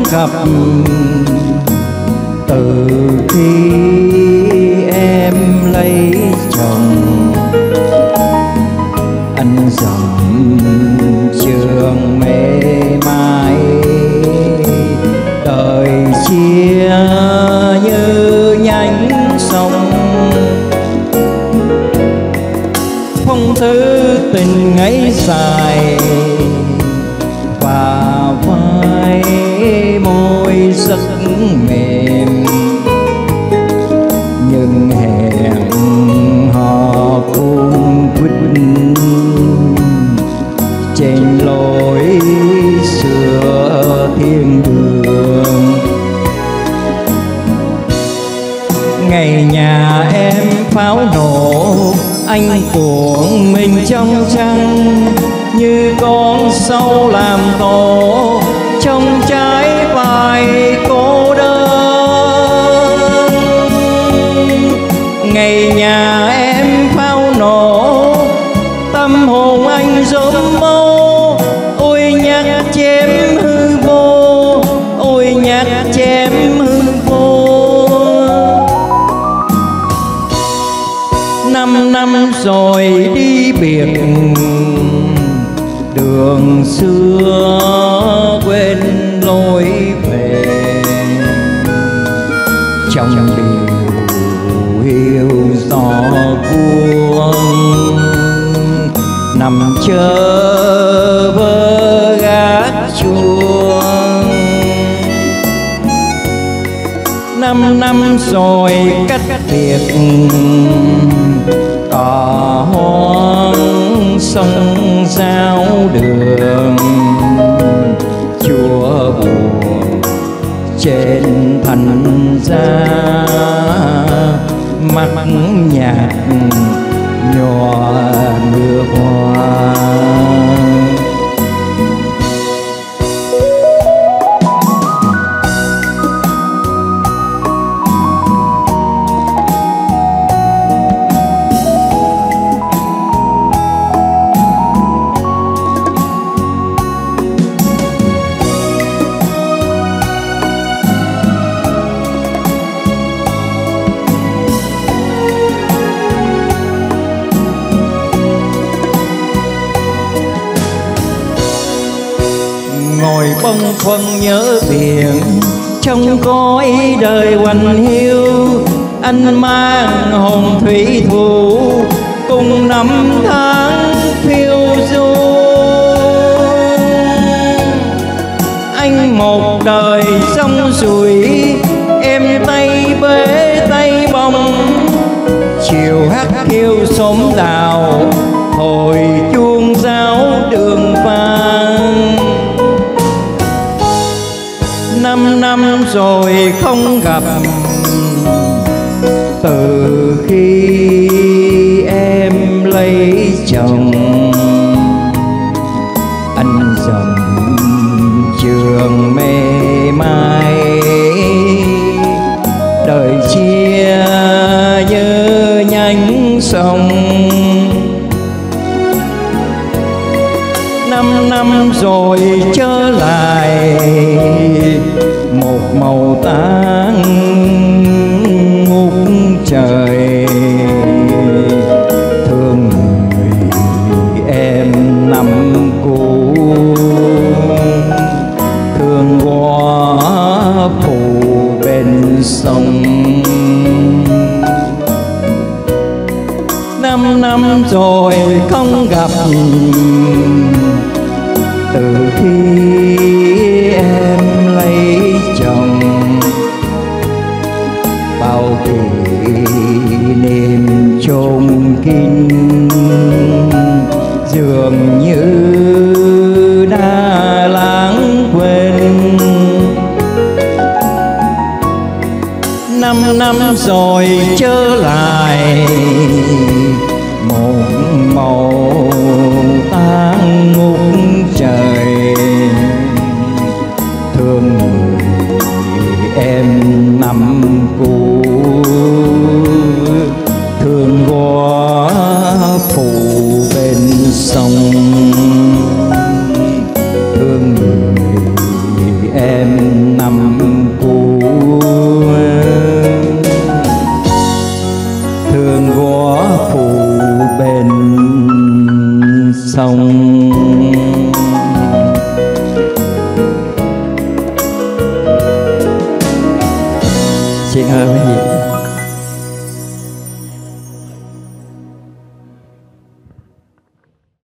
gặp từ khi em lấy chồng. Anh dòng trường mê mai, đời chia như nhánh sông. Phong thư tình ấy dài và vai môi rất mềm, nhưng hẹn hò cung quýt trên lối xưa thiên đường. Ngày nhà em pháo nổ, anh cuộn mình trong trăng như con sâu làm tổ trong trái bài cô đơn. Ngày nhà em pháo nổ, tâm hồn anh rốm mâu. Ôi nhạc chém hư vô, ôi nhạc chém hư vô. 5 năm rồi đi biệt, đường xưa quên lối về. Trong điều hiu gió buông, nằm chờ vơ gác chuông. 5 năm rồi cách biệt, cỏ hoang sông giao đường. Chúa buồn trên thành ra, mắt nhạt nhòa mưa hoa. Ngồi bâng khuâng nhớ biển, trong cõi đời hoành hiu. Anh mang hồn thủy thủ cùng năm tháng phiêu du. Anh một đời sông sủi, em tay bế tay bồng. Chiều hát hiu xóm đào, hồi chuông giáo đường vang. 5 năm rồi không gặp, từ khi em lấy chồng. Anh dòng trường mê mai, đời chia như nhánh sông. 5 năm rồi trở lại, một màu tang ngút trời. Thương người em năm cũ, thương quá phù bên sông. 5 năm rồi không gặp, từ khi em lấy chồng. Bao kỷ niệm chôn kín, dường như đã lãng quên. 5 năm rồi trở lại, một màu tang ngút trời. Thương người em năm cũ, thương quá phù bên sông. Thương người em năm thơ cái gì